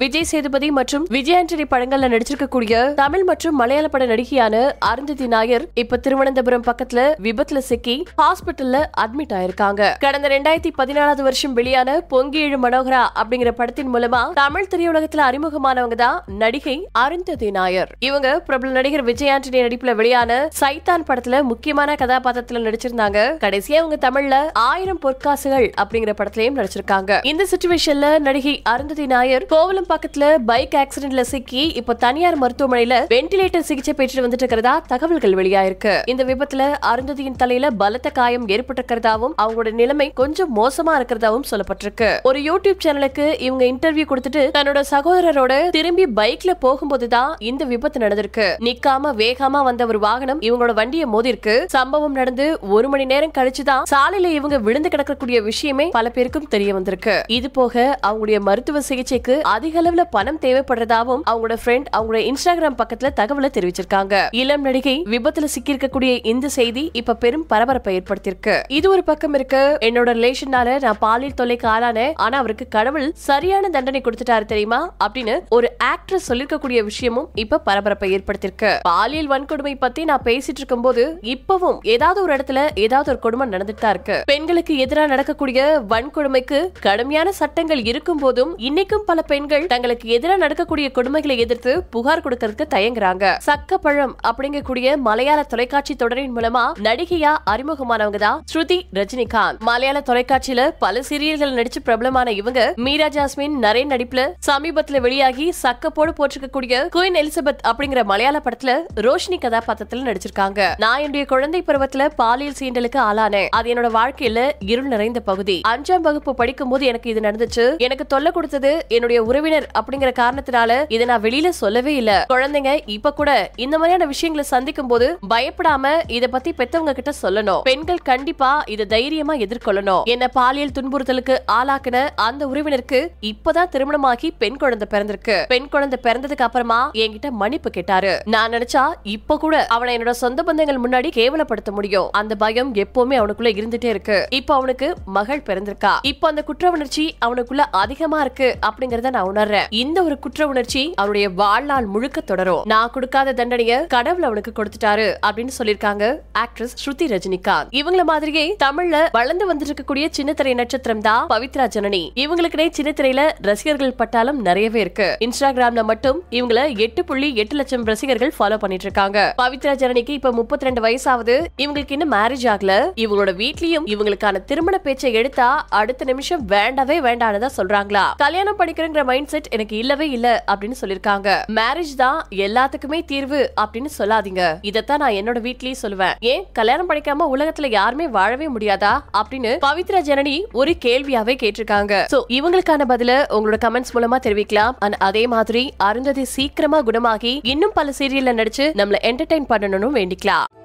விஜய் சேதுபதி மற்றும் விஜய் ஆண்டனி படங்கள்ல நடிச்சிருக்கக்கூடிய தமிழ் மற்றும் மலையாள பட நடிகையான அருந்ததி நாயர் இப்ப திருவனந்தபுரம் பக்கத்துல விபத்துல சிக்கி ஹாஸ்பிட்டல்ல அட்மிட் ஆயிருக்காங்க. கடந்த 2014 வருஷம் வெளியான பொங்கி எழு மனோகரா அப்படிங்கிற படத்தின் மூலமா தமிழ் திரையுலகத்துல அறிமுகமானவங்க தான் நடிகை அருந்ததி நாயர். இவங்க பிரபல நடிகர் விஜய் ஆண்டனி நடிப்புல வெளியான சைத்தான் படத்துல முக்கியமான கதாபாத்திரத்துல நடிச்சிருந்தாங்க. கடைசியா அவங்க தமிழ்ல 1000 பொற்காசுகள் அப்படிங்கிற படத்திலையும் நடிச்சிருக்காங்க. இந்த சிச்சுவேஷன்ல நடிகை அருந்ததி நாயர் கோவலம் பக்கத்துல பைக் ஆக்சிடென்ட்ல சிக்கி இப்ப தனியார் மருத்துவமனையில வென்டிலேட்டர் சிகிச்சை பெற்று வந்துட்டு இருக்கிறதா தகவல்கள் வெளியாயிருக்கு. இந்த விபத்துல அருந்ததியின் தலையில பலத்த காயம் ஏற்பட்டிருக்கிறதாவும் அவங்களோட நிலைமை கொஞ்சம் மோசமா இருக்கிறதாவும் சொல்லப்பட்டிருக்கு. ஒரு யூடியூப் சேனலுக்கு இவங்க இன்டர்வியூ கொடுத்துட்டு தன்னோட சகோதரரோட திரும்பி பைக்ல போகும்போதுதான் இந்த விபத்து நடந்திருக்கு. நிக்காம வேகமா வந்த ஒரு வாகனம் இவங்களோட வண்டியை மோதிருக்கு. சம்பவம் நடந்து 1 மணி நேரம் கழிச்சுதான் சாலையில இவங்க விழுந்து கிடக்கக்கூடிய விஷயமே பல பேருக்கும் தெரிய வந்திருக்கு. இது போக அவங்களுடைய மருத்துவ சிகிச்சைக்கு அதிக அளவுல பணம் தேவைப்படுறதாவும் அவங்களோட ஃப்ரெண்ட் அவங்களோட இன்ஸ்டாகிராம் பக்கத்துல தகவலை தெரிவிச்சிருக்காங்க. இளம் நடிகை விபத்துல சிக்கி இருக்கக்கூடிய இந்த செய்தி இப்ப பெரும் பரபரப்பை ஏற்படுத்தியிருக்கு. இது ஒரு பக்கம் இருக்கு. என்னோட ரிலேஷனால நான் பாலியல் தொல்லைக்கு ஆளானேன், ஆனா அவருக்கு கடவுள் சரியான தண்டனை கொடுத்துட்டாரு தெரியுமா அப்படின்னு ஒரு ஆக்ட்ரஸ் சொல்லிருக்கக்கூடிய விஷயமும் இப்ப பரபரப்பை ஏற்படுத்தியிருக்கு. பாலியல் வன்கொடுமை பத்தி நான் பேசிட்டு இருக்கும் போது இப்பவும் ஏதாவது ஒரு இடத்துல ஏதாவது ஒரு கொடுமை நடந்துட்டு தான் இருக்கு. பெண்களுக்கு எதிராக நடக்கக்கூடிய வன்கொடுமைக்கு கடுமையான சட்டங்கள் இருக்கும் போதும் இன்னைக்கும் பல பெண்கள் தங்களுக்கு எதிராக நடக்கக்கூடிய கொடுமைகளை எதிர்த்து புகார் கொடுக்கறதுக்கு தயங்குறாங்க. சக்கப்பழம் அப்படிங்கக்கூடிய மலையாள தொலைக்காட்சி தொடரின் மூலமா நடிகையா அறிமுகமானவங்க தான் ஸ்ருதி ரஜினிகாந்த். மலையாள தொலைக்காட்சியில பல சீரியல்கள் நடிச்சு பிரபலமான இவங்க மீரா ஜாஸ்மின் நரேன் நடிப்புல சமீபத்துல வெளியாகி சக்கப்போடு போட்டிருக்கக்கூடிய குயின் எலிசபெத் அப்படிங்கிற மலையாள படத்துல ரோஷினி கதாபாத்திரத்துல நடிச்சிருக்காங்க. நான் என்னுடைய குழந்தை பருவத்துல பாலியல் சீண்டலுக்கு ஆளானேன். அது என்னோட வாழ்க்கையில இருள் நிறைந்த பகுதி. 5ஆம் வகுப்பு படிக்கும் போது எனக்கு இது நடந்துச்சு. எனக்கு தொல்லை கொடுத்தது என்னுடைய உறவினர் அப்படிங்கிற காரணத்தினால இதை நான் வெளியில சொல்லவே இல்ல. குழந்தைங்க இப்ப கூட இந்த மாதிரியான விஷயங்களை சந்திக்கும் போது பயப்படாம இத பத்தி பெத்தவங்க கிட்ட சொல்லணும். பெண்கள் கண்டிப்பா இதை தைரியமா எதிர்கொள்ளணும். என்ன பாலியல் துன்புறுத்தலுக்கு ஆளாக்குன அந்த உறவினருக்கு இப்பதான் திருமணமாகி பெண் குழந்தை பிறந்திருக்கு. பெண் குழந்தை பிறந்ததுக்கு அப்புறமா என்கிட்ட மன்னிப்பு கேட்டாரு. நான் நினைச்சா இப்ப கூட அவனை என்னோட சொந்த பந்தங்கள் முன்னாடி கேவலப்படுத்த முடியும். அந்த பயம் எப்பவுமே அவனுக்குள்ள இருந்துட்டே இருக்கு. இப்ப அவனுக்கு மகள் பிறந்திருக்கா. இப்ப அந்த குற்ற உணர்ச்சி அவனுக்குள்ள அதிகமா இருக்கு அப்படிங்கறத நான் உணர்றேன். இந்த ஒரு குற்ற உணர்ச்சி அவனுடைய வாழ்நாள் முழுக்க தொடரும். நான் கொடுக்காத தண்டனைய கடவுள் அவனுக்கு கொடுத்துட்டாரு அப்படின்னு சொல்லிருக்காங்க ஆக்ட்ரஸ் ஸ்ருதி ரஜினிகாந்த். இவங்கள மாதிரியே தமிழ்ல வளர்ந்து வந்துட்டு இருக்கக்கூடிய சின்னத்திரை நட்சத்திரம் தான் பவித்ரா ஜனனி. இவங்களுக்குனே சின்னத்திரையில ரசிகர்கள் பட்டாலும் நிறையவே இருக்கு. இன்ஸ்டாகிராம்ல மட்டும் இவங்கள 8.8 லட்சம் ரசிகர்கள் ஃபாலோ பண்ணிட்டு இருக்காங்க. பவித்ரா ஜனனிக்கு இப்ப 32 வயசாவது. இவங்களுக்கு இன்னும் மேரேஜ் ஆகல. இவங்களோட வீட்லயும் இவங்களுக்கான திருமண பேச்சை எடுத்தா அடுத்த நிமிஷம் வேண்டவே வேண்டானதா சொல்றாங்களா. கல்யாணம் படிக்கிறங்கிற மைண்ட் செட் எனக்கு இல்லவே இல்ல அப்படின்னு சொல்லிருக்காங்க. மேரேஜ் தான் எல்லாத்துக்குமே தீர்வு அப்படின்னு சொல்லாதீங்க. இதத்தான் நான் என்னோட வீட்லயே சொல்லுவேன். ஏன் கல்யாணம் படிக்காம உலகத்துல யாருமே வாழவே முடியாதா அப்படின்னு பவித்ரா ஜனனி ஒரு கேள்வியாவே கேட்டிருக்காங்க. சோ இவங்களுக்கான பதில உங்களோட கமெண்ட்ஸ் மூலமா தெரிவிக்கலாம். அதே மாதிரி அருந்ததி சீக்கிரமா குணமாகி இன்னும் பல சீரியல்ல நடிச்சு நம்மள என்டர்டெயின் பண்ணணும்னு வேண்டிக்கலாம்.